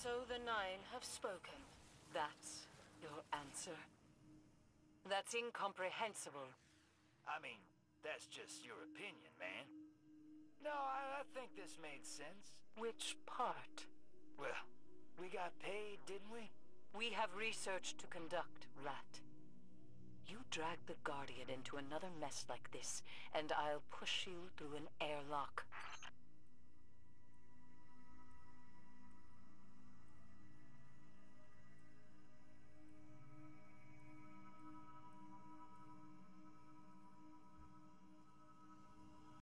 So the Nine have spoken. That's your answer. That's incomprehensible. I mean, that's just your opinion, man. No, I think this made sense. Which part? Well, we got paid, didn't we? We have research to conduct, Rat. You drag the Guardian into another mess like this, and I'll push you through an airlock.